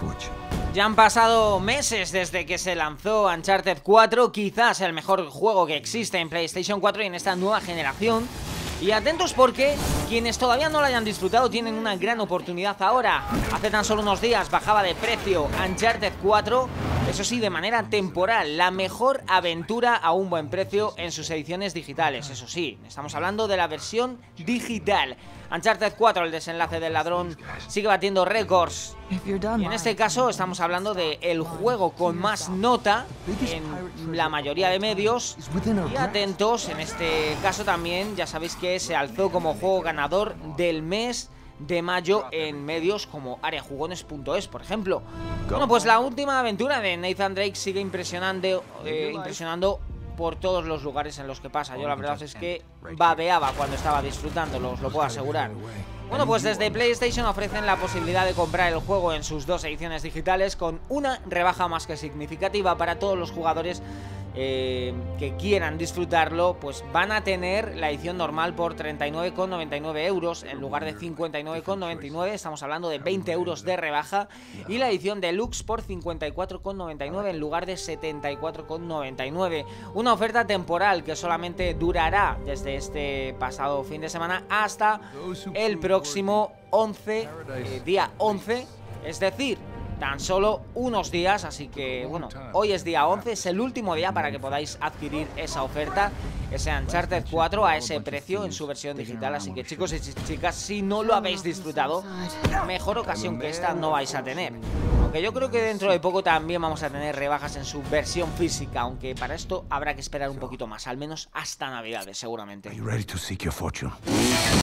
Ya han pasado meses desde que se lanzó Uncharted 4, quizás el mejor juego que existe en PlayStation 4 y en esta nueva generación. Y atentos porque quienes todavía no lo hayan disfrutado tienen una gran oportunidad ahora. Hace tan solo unos días bajaba de precio Uncharted 4, eso sí, de manera temporal, la mejor aventura a un buen precio en sus ediciones digitales. Eso sí, estamos hablando de la versión digital. Uncharted 4, el desenlace del ladrón, sigue batiendo récords. Y en este caso estamos hablando de el juego con más nota en la mayoría de medios. Y atentos, en este caso también, ya sabéis que se alzó como juego ganador del mes de mayo en medios como areajugones.es, por ejemplo. Bueno, pues la última aventura de Nathan Drake sigue impresionando por todos los lugares en los que pasa. Yo la verdad es que babeaba cuando estaba disfrutándolo, os lo puedo asegurar. Bueno, pues desde PlayStation ofrecen la posibilidad de comprar el juego en sus dos ediciones digitales con una rebaja más que significativa para todos los jugadores que quieran disfrutarlo. Pues van a tener la edición normal por 39,99 euros en lugar de 59,99, estamos hablando de 20 euros de rebaja, y la edición deluxe por 54,99 en lugar de 74,99. Una oferta temporal que solamente durará desde este pasado fin de semana hasta el próximo día 11, es decir, tan solo unos días. Así que bueno, hoy es día 11, es el último día para que podáis adquirir esa oferta, ese Uncharted 4 a ese precio en su versión digital. Así que chicos y chicas, si no lo habéis disfrutado, mejor ocasión que esta no vais a tener. Aunque yo creo que dentro de poco también vamos a tener rebajas en su versión física, aunque para esto habrá que esperar un poquito más, al menos hasta Navidades seguramente.